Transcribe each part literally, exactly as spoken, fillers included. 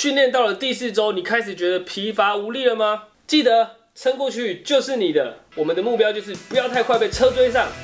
训练到了第四周，你开始觉得疲乏无力了吗？记得撑过去就是你的。我们的目标就是不要太快被车追上。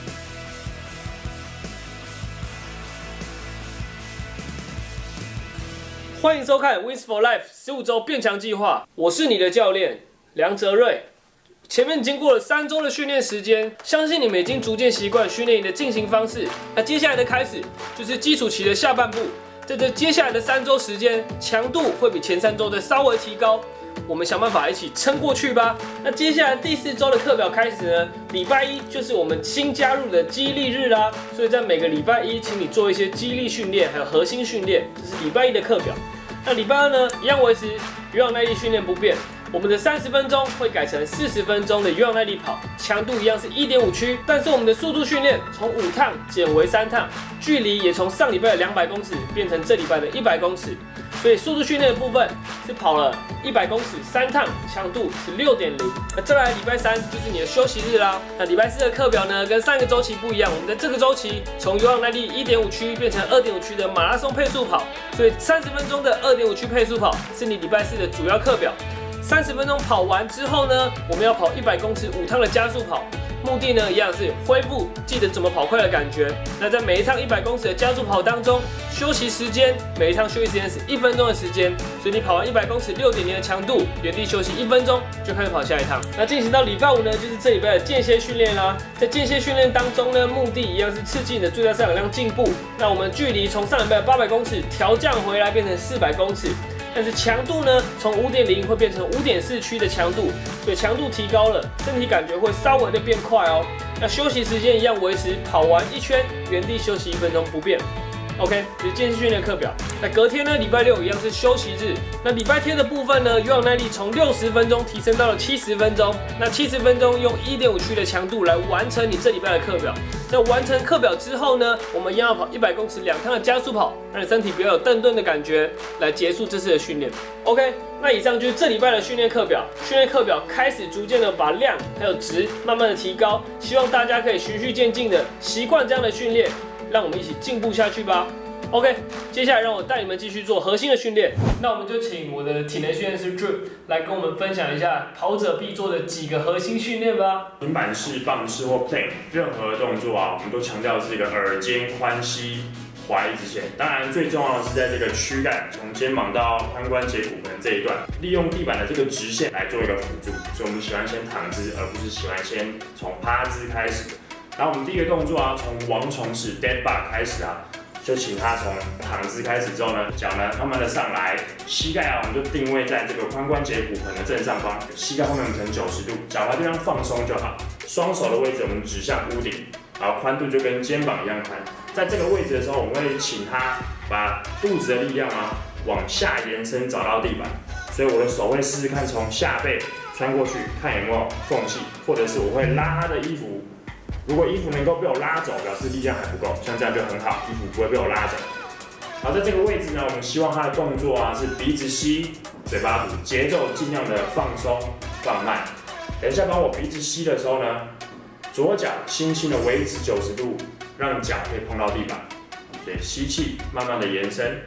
欢迎收看 Wins for Life 十五周变强计划，我是你的教练梁哲瑞。前面经过了三周的训练时间，相信你们已经逐渐习惯训练营的进行方式。那接下来的开始就是基础期的下半部，在这接下来的三周时间，强度会比前三周再稍微提高。我们想办法一起撑过去吧。那接下来第四周的课表开始呢，礼拜一就是我们新加入的肌力日啦。所以在每个礼拜一，请你做一些肌力训练，还有核心训练，这是礼拜一的课表。那礼拜二呢，一样维持有氧耐力训练不变。我们的三十分钟会改成四十分钟的有氧耐力跑，强度一样是 一点五 区，但是我们的速度训练从五趟减为三趟，距离也从上礼拜的两百公尺变成这礼拜的一百公尺。所以速度训练的部分是跑了一百公尺三趟，强度是 六点零。那再来礼拜三就是你的休息日啦。那礼拜四的课表呢，跟上一个周期不一样，我们在这个周期从有氧耐力 一点五 区变成 二点五 区的马拉松配速跑，所以三十分钟的 二点五 区配速跑是你礼拜四的主要课表。三十分钟跑完之后呢，我们要跑一百公尺五趟的加速跑，目的呢一样是恢复记得怎么跑快的感觉。那在每一趟一百公尺的加速跑当中，休息时间每一趟休息时间是一分钟的时间，所以你跑完一百公尺 六点零 的强度，原地休息一分钟就开始跑下一趟。那进行到礼拜五呢，就是这礼拜的间歇训练啦。在间歇训练当中呢，目的一样是刺激你的最大摄氧量进步。那我们距离从上礼拜的八百公尺调降回来变成四百公尺。但是强度呢，从 五点零 会变成 五点四 区的强度，所以强度提高了，身体感觉会稍微的变快哦。那休息时间一样维持，跑完一圈原地休息一分钟不变。OK， 这是间歇训练课表。那隔天呢，礼拜六一样是休息日。那礼拜天的部分呢，有氧耐力从六十分钟提升到了七十分钟。那七十分钟用 一点五 区的强度来完成你这礼拜的课表。在完成课表之后呢，我们一样要跑一百公尺两趟的加速跑，让你身体比较有蹬顿的感觉，来结束这次的训练。OK， 那以上就是这礼拜的训练课表。训练课表开始逐渐的把量还有值慢慢的提高，希望大家可以循序渐进的习惯这样的训练。让我们一起进步下去吧。OK， 接下来让我带你们继续做核心的训练。那我们就请我的体能训练师 Drew 来跟我们分享一下跑者必做的几个核心训练吧。 平板式、棒式或 plank， 任何动作啊，我们都强调是一个耳尖、髋膝、踝一直线。当然，最重要的是在这个躯干，从肩膀到髋关节骨盆这一段，利用地板的这个直线来做一个辅助。所以我们喜欢先躺姿，而不是喜欢先从趴姿开始。然后我们第一个动作啊，从王虫式 dead bug 开始啊，就请他从躺姿开始之后呢，脚呢慢慢的上来，膝盖啊我们就定位在这个髋关节骨盆的正上方，膝盖后面呈九十度，脚踝地方放松就好。双手的位置我们指向屋顶，然后宽度就跟肩膀一样宽。在这个位置的时候，我们会请他把肚子的力量啊往下延伸找到地板，所以我的手会试试看从下背穿过去，看有没有缝隙，或者是我会拉他的衣服。如果衣服能够被我拉走，表示力量还不够，像这样就很好，衣服不会被我拉走。好，在这个位置呢，我们希望他的动作啊是鼻子吸，嘴巴吐，节奏尽量的放松放慢。等一下帮我鼻子吸的时候呢，左脚轻轻的维持九十度，让脚可以碰到地板。所以吸气，慢慢的延伸，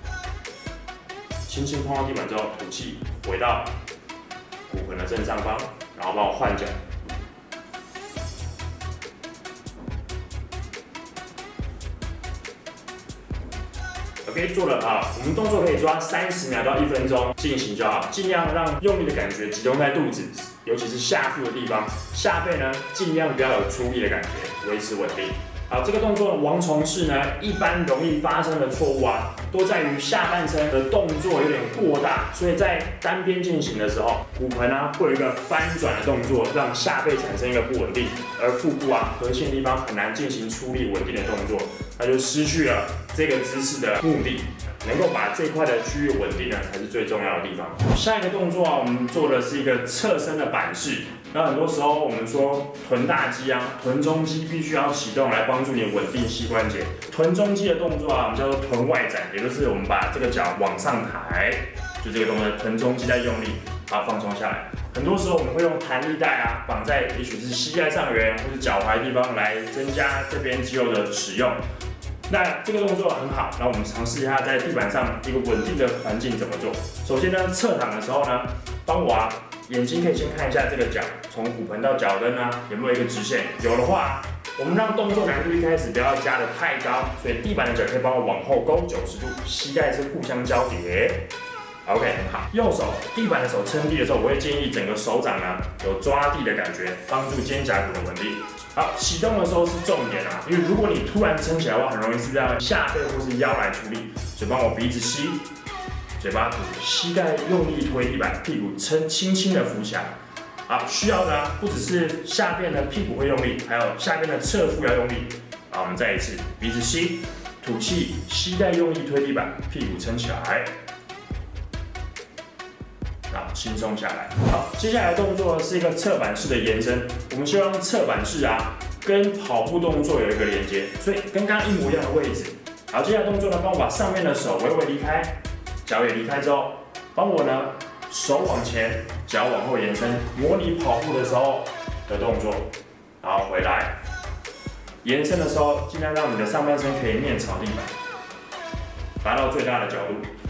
轻轻碰到地板之后吐气，回到骨盆的正上方，然后帮我换脚。OK， 做了啊，我们动作可以抓三十秒到一分钟进行就好，尽量让用力的感觉集中在肚子，尤其是下腹的地方。下背呢，尽量不要有出力的感觉，维持稳定。好，这个动作的王虫式呢，一般容易发生的错误啊，都在于下半身的动作有点过大，所以在单边进行的时候，骨盆啊会有一个翻转的动作，让下背产生一个不稳定，而腹部啊核心的地方很难进行出力稳定的动作，那就失去了这个姿势的目的。能够把这块的区域稳定呢，才是最重要的地方。下一个动作啊，我们做的是一个侧身的板式。那很多时候我们说臀大肌啊，臀中肌必须要启动来帮助你稳定膝关节。臀中肌的动作啊，我们叫做臀外展，也就是我们把这个脚往上抬，就这个动作，臀中肌在用力，好放松下来。很多时候我们会用弹力带啊，绑在也许是膝盖上缘或是脚踝地方来增加这边肌肉的使用。 那这个动作很好，那我们尝试一下在地板上一个稳定的环境怎么做。首先呢，侧躺的时候呢，帮我啊，眼睛可以先看一下这个脚，从骨盆到脚跟啊，有没有一个直线？有的话，我们让动作难度一开始不要加的太高，所以地板的脚可以帮我往后勾九十度，膝盖是互相交叠。OK， 很好。右手地板的手撑地的时候，我会建议整个手掌呢有抓地的感觉，帮助肩胛骨的稳定。好，启动的时候是重点啊，因为如果你突然撑起来的话，很容易是这样下背或是腰来处理。所以帮我鼻子吸，嘴巴吐，膝盖用力推地板，屁股撑轻轻的扶起来。好，需要的不只是下边的屁股会用力，还有下边的侧腹要用力。好，我们再一次，鼻子吸，吐气，膝盖用力推地板，屁股撑起来。好，轻松下来。好，接下来的动作是一个侧板式的延伸。我们希望侧板式啊，跟跑步动作有一个连接，所以跟刚刚一模一样的位置。好，接下来动作呢，帮我把上面的手微微离开，脚也离开之后，帮我呢手往前，脚往后延伸，模拟跑步的时候的动作。然后回来，延伸的时候，尽量让你的上半身可以面朝地板，达到最大的角度。